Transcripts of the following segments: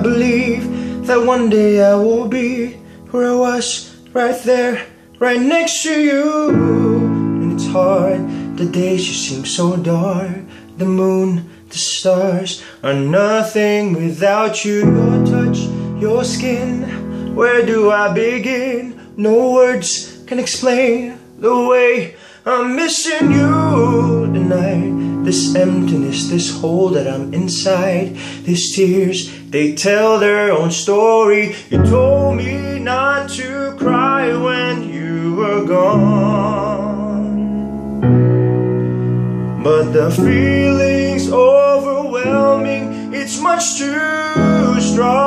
believe that one day I will be where I was, right there, right next to you. And it's hard, the days just seem so dark. The moon, the stars are nothing without you. Your touch, your skin, where do I begin? No words can explain the way I'm missing you tonight. This emptiness, this hole that I'm inside. These tears, they tell their own story. You told me not to cry when you were gone, but the feeling's overwhelming. It's much too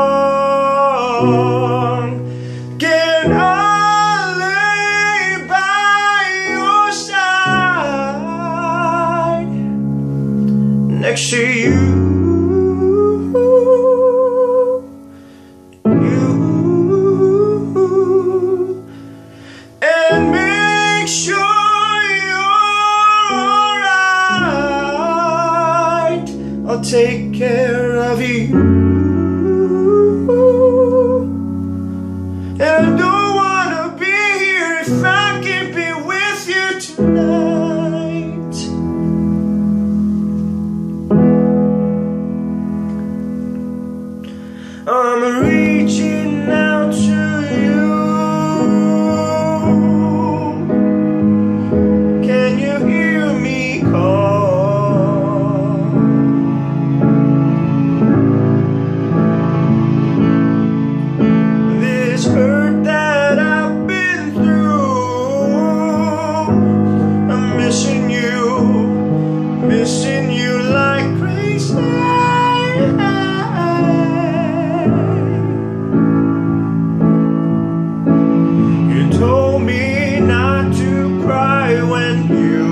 strong. Can I next to you, and make sure you're alright. I'll take care of you, and I don't wanna be here if I can't be with you tonight. I'm reaching out to you. Can you hear me call? This hurt that I've been through, I'm missing you like crazy. Told me not to cry when you